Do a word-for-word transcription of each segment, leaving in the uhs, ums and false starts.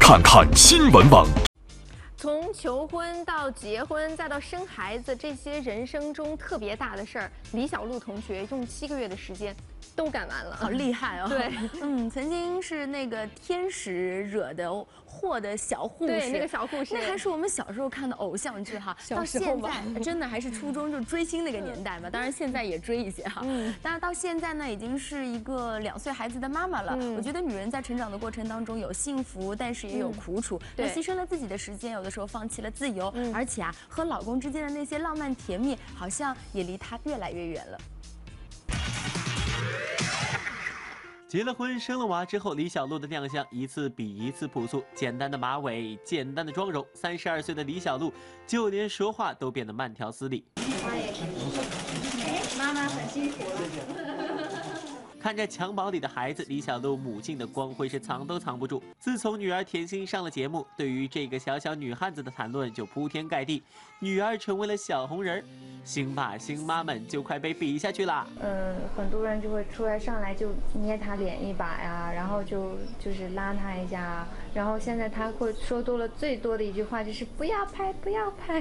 看看新闻网。 从求婚到结婚，再到生孩子，这些人生中特别大的事儿，李小璐同学用七个月的时间都干完了， 好厉害哦！ 对， 嗯，曾经是那个天使惹的祸的小护士， 对，那个小护士， 那还是我们小时候看的偶像剧哈。到现在真的还是初中就追星那个年代嘛，当然现在也追一些哈。嗯，当然到现在呢，已经是一个两岁孩子的妈妈了。嗯，我觉得女人在成长的过程当中有幸福，但是也有苦楚。嗯、对，牺牲了自己的时间，有的时候放弃了自由，嗯、而且啊，和老公之间的那些浪漫甜蜜，好像也离她越来越远了。 结了婚、生了娃之后，李小璐的亮相一次比一次朴素。简单的马尾，简单的妆容，三十二岁的李小璐，就连说话都变得慢条斯理。 妈也辛苦，哎，妈妈很辛苦了。 看着襁褓里的孩子，李小璐母亲的光辉是藏都藏不住。自从女儿甜心上了节目，对于这个小小女汉子的谈论就铺天盖地，女儿成为了小红人，星爸星妈们就快被比下去啦。 嗯，很多人就会出来上来就捏她脸一把呀，然后就就是拉她一下，然后现在她会说多了最多的一句话就是不要拍，不要拍。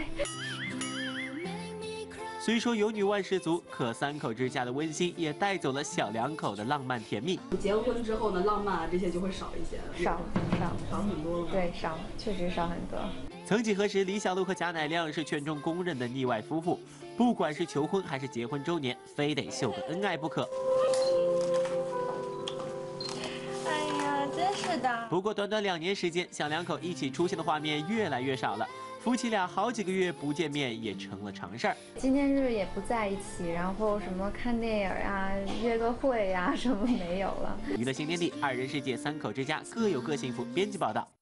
虽说有女万事足，可三口之家的温馨也带走了小两口的浪漫甜蜜。 结婚之后呢，浪漫啊这些就会少一些了， 少少少很多了。 对，少，确实少很多。 曾几何时，李小璐和贾乃亮是圈中公认的腻外夫妇，不管是求婚还是结婚周年，非得秀个恩爱不可。 哎呀，真是的。 不过短短两年时间，小两口一起出现的画面越来越少了。夫妻俩好几个月不见面也成了常事儿， 纪念日也不在一起，然后什么看电影啊、约个会呀、什么没有了。 娱乐新天地，二人世界，三口之家，各有各幸福。编辑报道。